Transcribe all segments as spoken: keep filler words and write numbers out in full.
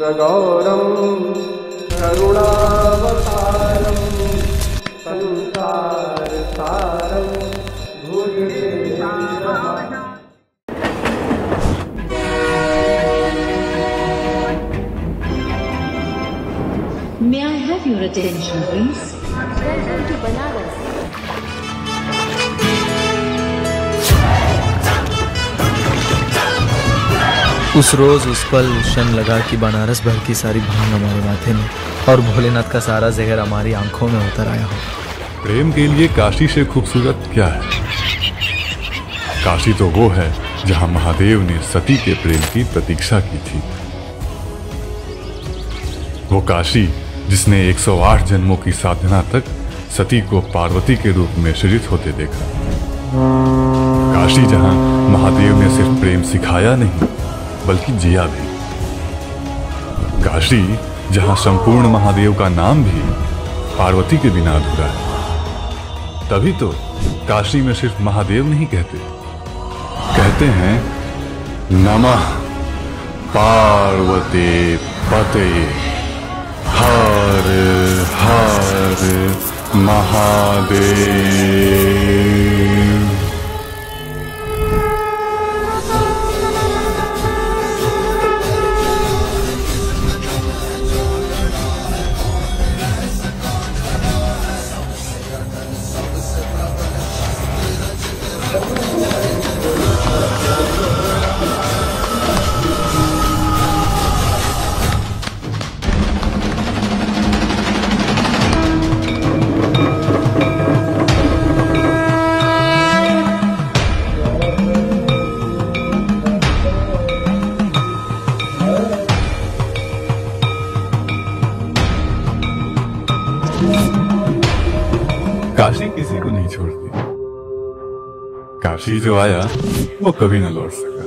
गौरम करुणावतारम संसार सारम भुजगे नमः। May I have your attention, please? Welcome to Banaras. उस रोज उस पल उस क्षण लगा कि बनारस भर की सारी भांग हमारे माथे में और भोलेनाथ का सारा जहर हमारी आंखों में उतर आया हो। प्रेम के लिए काशी से खूबसूरत क्या है? काशी तो वो है जहां महादेव ने सती के प्रेम की प्रतीक्षा की थी। वो काशी जिसने एक सौ आठ जन्मों की साधना तक सती को पार्वती के रूप में सृजित होते देखा। काशी जहां महादेव ने सिर्फ प्रेम सिखाया नहीं बल्कि जिया भी। काशी जहां संपूर्ण महादेव का नाम भी पार्वती के बिना अधूरा है। तभी तो काशी में सिर्फ महादेव नहीं कहते, कहते हैं नमः पार्वती पते हर हर महादेव। काशी किसी को नहीं छोड़ती। काशी जो आया वो कभी न लौट सका।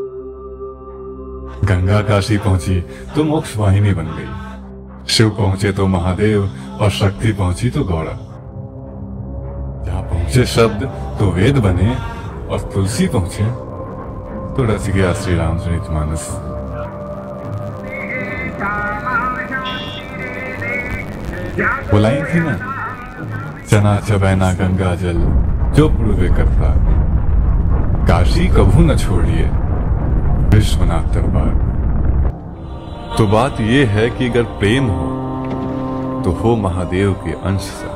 गंगा काशी पहुंची तो मोक्ष वाहिनी बन गई। शिव पहुंचे तो महादेव और शक्ति पहुंची तो गौड़ा। जहां पहुंचे शब्द तो वेद बने और तुलसी पहुंचे तो रच गया श्री रामचरित मानस। बुलाई थी ना चना चबैना गंगा जल जो पूर्वे करता। काशी कभू न छोड़िए विश्वनाथ दरबार। तो बात यह है कि अगर प्रेम हो तो हो महादेव के अंश सा,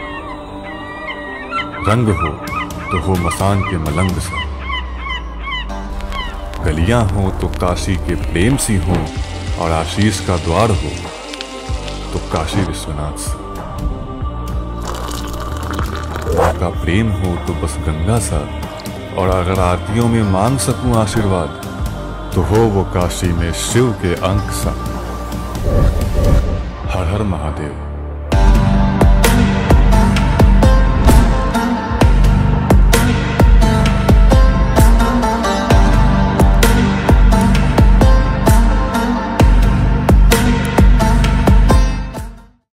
रंग हो तो हो मसान के मलंग सा, गलियां हो तो काशी के प्रेम सी हो और आशीष का द्वार हो तो काशी विश्वनाथ सा। का प्रेम हो तो बस गंगा सा और अगर आरतियों में मांग सकूं आशीर्वाद तो हो वो काशी में शिव के अंक सा। हर हर महादेव।